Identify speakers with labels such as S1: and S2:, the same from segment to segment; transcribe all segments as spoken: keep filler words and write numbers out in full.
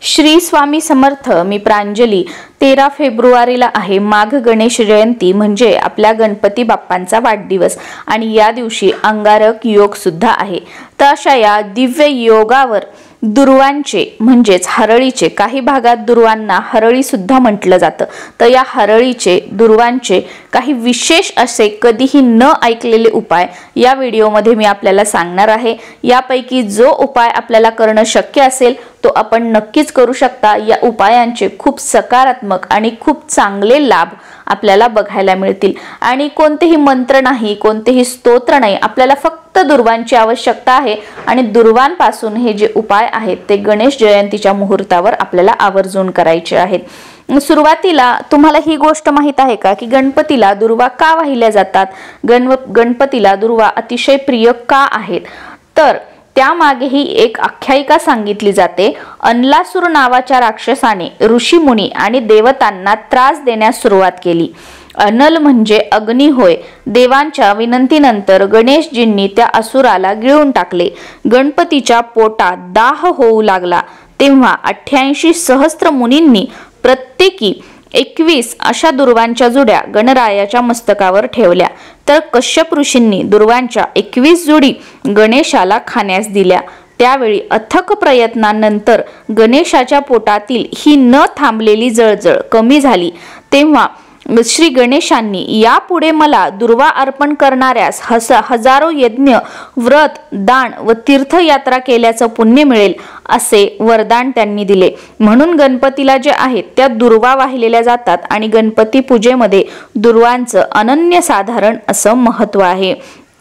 S1: श्री स्वामी समर्थ. मी प्रांजली. तेरा फेब्रुवारीला आहे माघ गणेश जयंती, म्हणजे आपल्या गणपती बाप्पांचा वाढदिवस आणि या दिवशी अंगारक योग सुद्धा आहे. तर अशा या दिव्य योगावर दुर्वांचे म्हणजेच हरळीचे, काही भागात दुर्वांना हरळी सुद्धा म्हटलं जातं, तर या हरळीचे दुर्वांचे काही विशेष असे कधीही न ऐकलेले उपाय या व्हिडिओमध्ये मी आपल्याला सांगणार आहे. यापैकी जो उपाय आपल्याला करणं शक्य असेल तो आपण नक्कीच करू शकता. या उपायांचे खूप सकारात्मक आणि खूप चांगले लाभ आपल्याला बघायला मिळतील आणि कोणतेही मंत्र नाही, कोणतेही स्तोत्र नाही, आपल्याला फक्त दुर्वांची आवश्यकता आहे आणि दुर्वांपासून हे जे उपाय आहेत ते गणेश जयंतीच्या मुहूर्तावर आपल्याला आवर्जून करायचे आहेत. सुरुवातीला तुम्हाला ही गोष्ट माहित आहे का की गणपतीला दुर्वा का वाहिल्या जातात? गण गणपतीला दुर्वा अतिशय प्रिय का आहेत? तर त्यामागेही एक आख्यायिका सांगितली जाते. अनलासूर नावाच्या राक्षसाने ऋषीमुनी आणि देवतांना त्रास देण्यास सुरुवात केली. अनल म्हणजे अग्नी होय. देवांच्या विनंतीनंतर गणेशजींनी त्या असुराला गिळून टाकले. गणपतीच्या पोटात दाह होऊ लागला तेव्हा अठ्ठ्याऐंशी सहस्त्र मुनींनी प्रत्येकी एकवीस अशा दुर्वांच्या जुड्या गणरायाच्या मस्तकावर ठेवल्या. तर कश्यप ऋषींनी दुर्वांच्या एकवीस जुडी गणेशाला खाण्यास दिल्या. त्यावेळी अथक प्रयत्नानंतर गणेशाच्या पोटातील ही न थांबलेली जळजळ कमी झाली. तेव्हा श्री गणेशांनी यापुढे मला दुर्वा अर्पण करणाऱ्यास हस हजारो यज्ञ, व्रत, दान व तीर्थयात्रा केल्याचं पुण्य मिळेल असे वरदान त्यांनी दिले. म्हणून गणपतीला जे आहेत त्या दुर्वा वाहिलेल्या जातात आणि गणपती पूजेमध्ये दुर्वांचं अनन्यसाधारण असं महत्त्व आहे.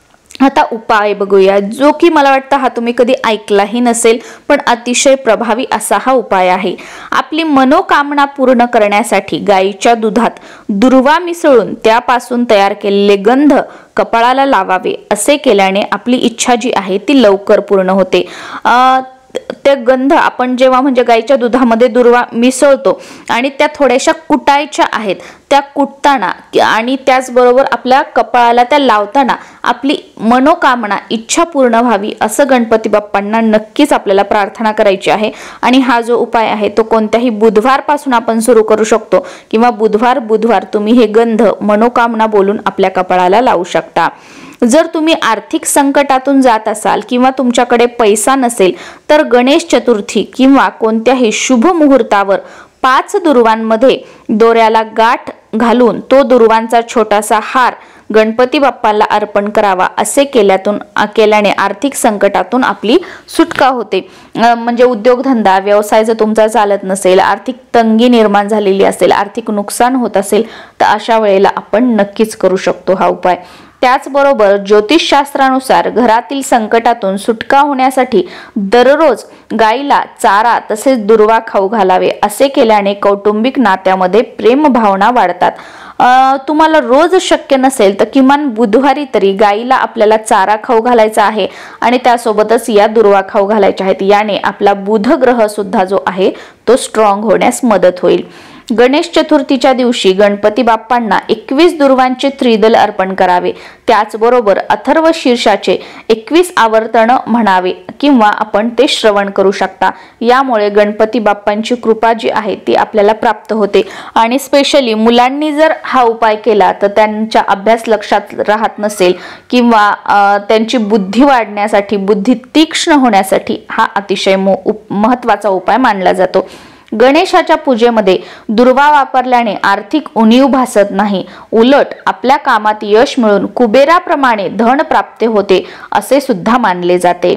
S1: आता उपाय बघूया, जो की मला वाटतं हा तुम्ही कधी ऐकलाही नसेल, पण अतिशय प्रभावी असा हा उपाय आहे. आपली मनोकामना पूर्ण करण्यासाठी गाईच्या दुधात दुर्वा मिसळून त्यापासून तयार केलेले गंध कपाळाला लावावे. असे केल्याने आपली इच्छा जी आहे ती लवकर पूर्ण होते. अ ते गंध आपण जेव्हा म्हणजे गाईच्या दुधामध्ये दुर्वा मिसळतो आणि त्या थोड्याशा कुटायच्या आहेत, त्या कुटताना आणि त्याचबरोबर आपल्या कपाळाला त्या लावताना आपली मनोकामना, इच्छा पूर्ण व्हावी असं गणपती बाप्पांना नक्कीच आपल्याला प्रार्थना करायची आहे. आणि हा जो उपाय आहे तो कोणत्याही बुधवारपासून आपण सुरू करू शकतो किंवा बुधवार बुधवार तुम्ही हे गंध मनोकामना बोलून आपल्या कपाळाला लावू शकता. जर तुम्ही आर्थिक संकटातून जात असाल किंवा तुमच्याकडे पैसा नसेल तर गणेश चतुर्थी किंवा कोणत्याही शुभ मुहूर्तावर पाच दुर्वांमध्ये दोऱ्याला गाठ घालून तो दुर्वांचा छोटासा हार गणपती बाप्पाला अर्पण करावा. असे केल्यातून केल्याने आर्थिक संकटातून आपली सुटका होते. म्हणजे उद्योगधंदा, व्यवसाय जर तुमचा चालत नसेल, आर्थिक तंगी निर्माण झालेली असेल, आर्थिक नुकसान होत असेल तर अशा वेळेला आपण नक्कीच करू शकतो हा उपाय. त्याचबरोबर ज्योतिषशास्त्रानुसार घरातील संकटातून सुटका होण्यासाठी दररोज गाईला चारा तसेच दुर्वा खाऊ घालावे. असे केल्याने कौटुंबिक नात्यामध्ये प्रेम भावना वाढतात. तुम्हाला रोज शक्य नसेल तर किमान बुधवारी तरी गाईला आपल्याला चारा खाऊ घालायचा आहे आणि त्यासोबतच या दुर्वा खाऊ घालायच्या आहेत. याने आपला बुध ग्रह सुद्धा जो आहे तो स्ट्रॉंग होण्यास मदत होईल. गणेश चतुर्थीच्या दिवशी गणपती बाप्पांना एकवीस दुर्वांचे त्रिदल अर्पण करावे. त्याचबरोबर अथर्व शीर्षाचे एकवीस आवर्तन म्हणावे किंवा आपण ते श्रवण करू शकता. यामुळे गणपती बाप्पांची कृपा जी आहे ती आपल्याला प्राप्त होते. आणि स्पेशली मुलांनी जर हा उपाय केला तर त्यांच्या अभ्यास लक्षात राहत नसेल किंवा त्यांची बुद्धी वाढण्यासाठी, बुद्धी तीक्ष्ण होण्यासाठी हा अतिशय महत्त्वाचा उपाय मानला जातो. गणेशाच्या पूजेमध्ये दुर्वा वापरल्याने आर्थिक उणीव भासत नाही, उलट आपल्या कामात यश मिळून कुबेराप्रमाणे धन प्राप्त होते असे सुद्धा मानले जाते.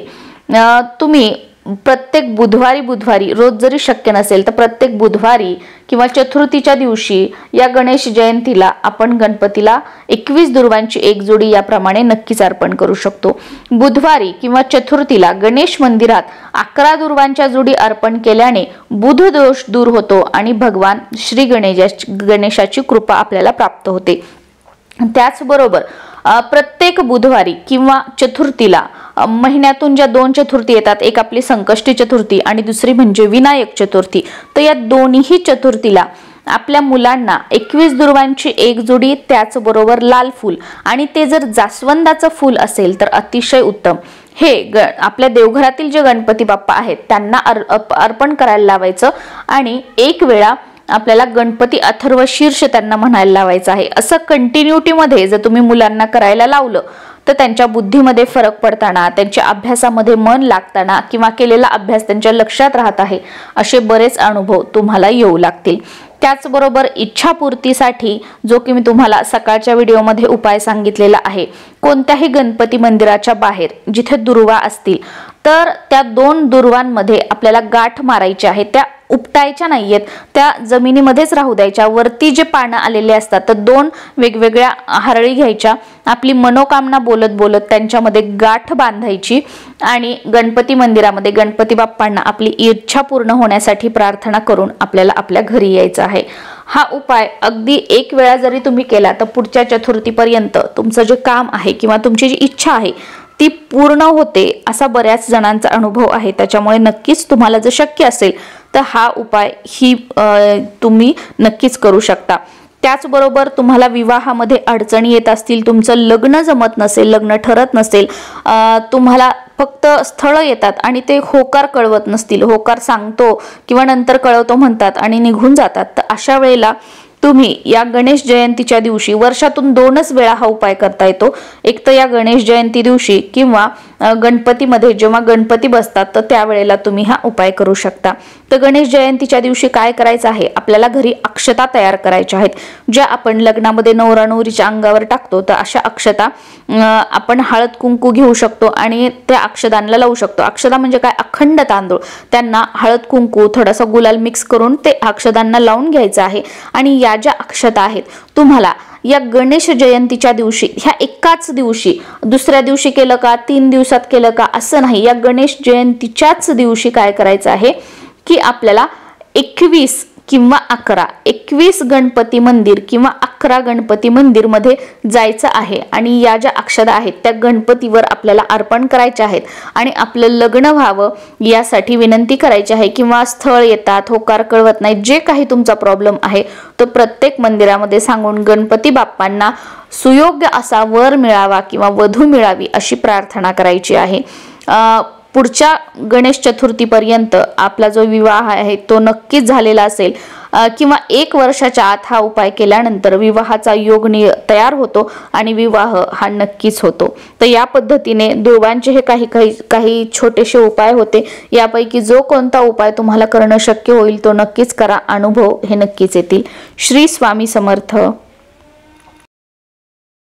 S1: तुम्ही प्रत्येक बुधवारी बुधवारी रोज जरी शक्य नसेल तर प्रत्येक बुधवारी किंवा चतुर्थीच्या दिवशी या गणेश जयंतीला आपण गणपतीला एकवीस दुर्वांची एक जोडी याप्रमाणे नक्कीच अर्पण करू शकतो. बुधवारी किंवा चतुर्थीला गणेश मंदिरात अकरा दुर्वांच्या जोडी अर्पण केल्याने बुध दोष दूर होतो आणि भगवान श्री गणेश गणेशाची कृपा आपल्याला प्राप्त होते. त्याचबरोबर प्रत्येक बुधवारी किंवा चतुर्थीला, महिन्यातून ज्या दोन चतुर्थी येतात, एक आपली संकष्टी चतुर्थी आणि दुसरी म्हणजे विनायक चतुर्थी, तर या दोन्ही चतुर्थीला आपल्या मुलांना एकवीस दुर्वांची एक जोडी, त्याचबरोबर लाल फूल आणि ते जर जास्वंदाचं फूल असेल तर अतिशय उत्तम, हे ग आपल्या देवघरातील जे गणपती बाप्पा आहेत त्यांना अर्पण करायला लावायचं आणि एक वेळा आपल्याला गणपती अथर्व शीर्ष त्यांना म्हणायला लावायचं आहे। असं कंटिन्युटी मध्ये जर तुम्ही मुलांना करायला लावलं तर त्यांच्या बुद्धीमध्ये फरक पडताना, त्यांच्या अभ्यासामध्ये मन लागताना किंवा केलेला अभ्यास त्यांच्या लक्षात राहत आहे असे बरेच अनुभव तुम्हाला येऊ लागतील। त्याचबरोबर इच्छापूर्तीसाठी जो की मी तुम्हाला सकाळच्या व्हिडिओमध्ये उपाय सांगितलेला आहे, कोणत्याही गणपती मंदिराच्या बाहेर जिथे दुर्वा असतील तर त्या दोन दुर्वांमध्ये आपल्याला गाठ मारायची आहे, त्या उपटायच्या नाहीयेत, त्या जमिनीमध्येच राहू द्यायच्या। वरती जे पानं आलेले असतात तर दोन वेगवेगळ्या हरळी घ्यायच्या, आपली मनोकामना बोलत बोलत त्यांच्यामध्ये गाठ बांधायची आणि गणपती मंदिरामध्ये गणपती बाप्पांना आपली इच्छा पूर्ण होण्यासाठी प्रार्थना करून आपल्याला आपल्या घरी यायचं आहे। हा उपाय अगदी एक वेळा जरी तुम्ही केला तर पुढच्या चतुर्थीपर्यंत तुमचं जे काम आहे किंवा तुमची जी इच्छा आहे ती पूर्ण होते असा बऱ्याच जणांचा अनुभव आहे। त्याच्यामुळे नक्कीच तुम्हाला जर शक्य असेल तर हा उपाय ही तुम्ही नक्कीच करू शकता। त्याचबरोबर तुम्हाला विवाहामध्ये अडचणी येत असतील, तुमचं लग्न जमत नसेल, लग्न ठरत नसेल, तुम्हाला फक्त स्थळ येतात आणि ते होकार कळवत नसतील, होकार सांगतो किंवा नंतर कळवतो म्हणतात आणि निघून जातात, तर अशा वेळेला तुम्ही या गणेश जयंतीच्या दिवशी वर्षातून दोनच वेळा हा उपाय करता येतो। एक तर या गणेश जयंती दिवशी किंवा गणपतीमध्ये जेव्हा गणपती बसतात तर त्यावेळेला तुम्ही हा उपाय करू शकता। तर गणेश जयंतीच्या दिवशी काय करायचं आहे, आपल्याला घरी अक्षता तयार करायच्या आहेत, ज्या आपण लग्नामध्ये नवरा नवरीच्या अंगावर टाकतो। तर अशा अक्षता आपण हळद कुंकू घेऊ शकतो आणि त्या अक्षदांना लावू शकतो। अक्षदा म्हणजे काय, अखंड तांदूळ, त्यांना हळद कुंकू थोडासा गुलाल मिक्स करून ते अक्षदांना लावून घ्यायचं आहे। आणि या ज्या अक्षता आहेत तुम्हाला या गणेश जयंतीच्या दिवशी, ह्या एकाच दिवशी, दुसऱ्या दिवशी केलं का, तीन दिवसात केलं का असं नाही, या गणेश जयंतीच्याच दिवशी काय करायचं आहे की आपल्याला एकवीस किंवा अकरा एकवीस गणपती मंदिर किंवा अकरा गणपती मंदिर मध्ये जायचं आहे आणि या ज्या अक्षता आहेत त्या गणपतीवर आपल्याला अर्पण करायच्या आहेत आणि आपलं लग्न व्हावं यासाठी विनंती करायची आहे। किंवा स्थळ येतात, होकार कळवत नाही, जे काही तुमचा प्रॉब्लेम आहे तो प्रत्येक मंदिरामध्ये सांगून गणपती बाप्पांना सुयोग्य असा वर मिळावा किंवा वधू मिळावी अशी प्रार्थना करायची आहे। पुढच्या गणेश चतुर्थीपर्यंत आपला जो विवाह आहे तो नक्कीच झालेला असेल किंवा एक वर्षाच्या आत हा उपाय केल्यानंतर विवाहाचा योग तयार होतो आणि विवाह हा नक्कीच होतो। तर या पद्धतीने दुर्वांचे हे काही काही काही छोटेसे उपाय होते, यापैकी जो कोणता उपाय तुम्हाला करणं शक्य होईल तो नक्कीच करा, अनुभव हे नक्कीच येतील। श्री स्वामी समर्थ।